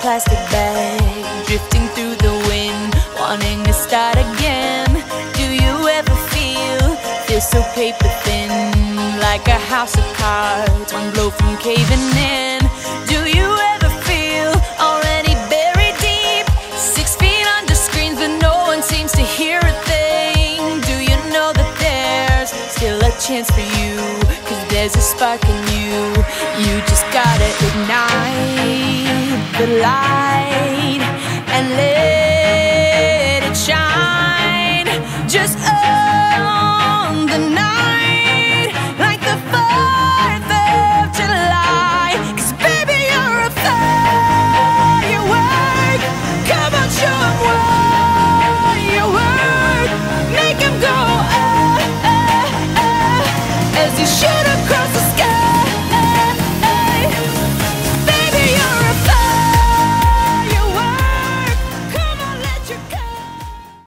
plastic bag, drifting through the wind, wanting to start again. Do you ever feel so paper thin, like a house of cards, one blow from caving in? Do you ever feel already buried deep, 6 feet under screens, but no one seems to hear a thing? Do you know that there's still a chance for you, 'cause there's a spark in you? You just gotta ignite the light and let it shine. Just on the night, like the 4th of July. 'Cause baby, you're a firework. Come on, show 'em what you work. Make 'em go, as you should.